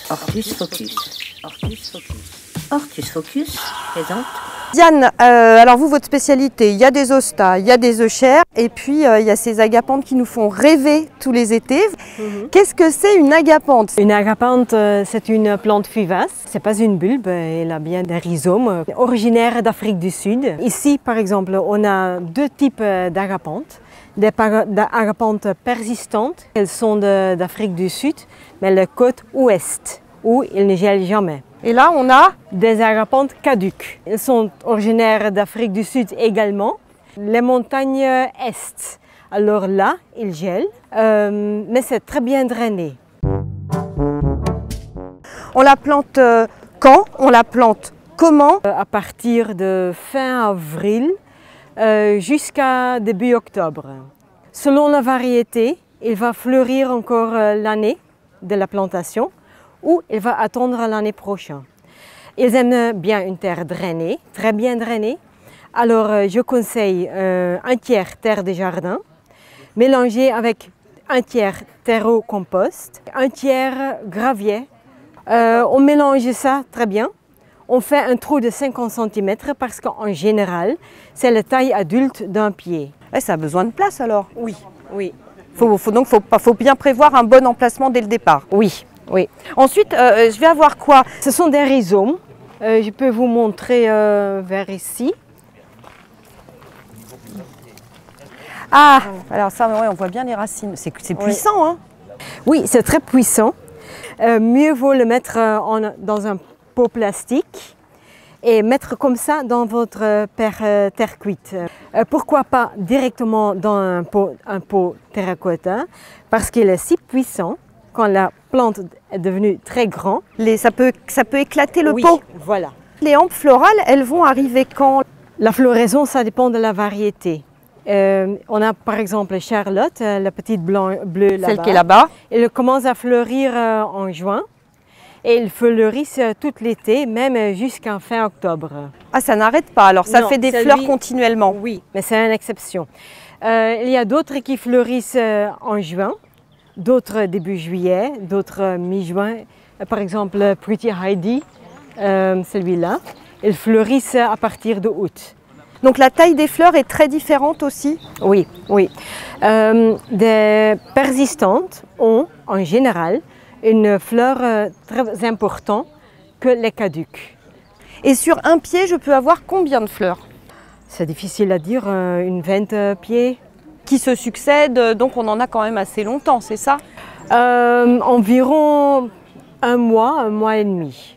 Hortus Focus. Hortus Focus. Hortus Focus présente. Diane, alors vous, votre spécialité, il y a des hostas, il y a des euchères et puis il y a ces agapanthes qui nous font rêver tous les étés. Qu'est-ce que c'est une agapanthe? Une agapanthe, c'est une plante vivace. C'est pas une bulbe, elle a bien des rhizomes, originaire d'Afrique du Sud. Ici, par exemple, on a deux types d'agapanthes. Des agapanthes persistantes, elles sont d'Afrique du Sud, mais la côte ouest, où ils ne gèlent jamais. Et là, on a des agapanthes caduques. Elles sont originaires d'Afrique du Sud également. Les montagnes est. Alors là, ils gèlent, mais c'est très bien drainé. On la plante quand? On la plante comment? À partir de fin avril jusqu'à début octobre. Selon la variété, il va fleurir encore l'année de la plantation ou il va attendre l'année prochaine. Ils aiment bien une terre drainée, très bien drainée. Alors je conseille un tiers terre de jardin, mélangé avec un tiers terreau compost, un tiers gravier. On mélange ça très bien. On fait un trou de 50 cm parce qu'en général, c'est la taille adulte d'un pied. Et ça a besoin de place alors? Oui, oui. Faut bien prévoir un bon emplacement dès le départ. Oui, oui. Ensuite, je vais avoir quoi? Ce sont des rhizomes. Je peux vous montrer vers ici. Ah, alors ça, ouais, on voit bien les racines. C'est puissant, hein? Oui, c'est très puissant. Mieux vaut le mettre dans un pot plastique et mettre comme ça dans votre terre cuite. Pourquoi pas directement dans un pot terracotta? Parce qu'il est si puissant. Quand la plante est devenue très grande, ça peut éclater le pot. Voilà. Les hampes florales, elles vont arriver quand? La floraison, ça dépend de la variété. On a par exemple Charlotte, la petite bleue là-bas. Celle qui est là-bas. Elle commence à fleurir en juin et elle fleurit tout l'été, même jusqu'à fin octobre. Ah, ça n'arrête pas alors, ça fait des fleurs continuellement? Oui, mais c'est une exception. Il y a d'autres qui fleurissent en juin. D'autres début juillet, d'autres mi-juin. Par exemple, Pretty Heidi, celui-là, ils fleurissent à partir de août. Donc la taille des fleurs est très différente aussi? Oui, oui. Des persistantes ont en général une fleur très importante que les caduques. Et sur un pied, je peux avoir combien de fleurs? C'est difficile à dire, une 20 pieds. Qui se succèdent, donc on en a quand même assez longtemps, c'est ça? Environ un mois et demi.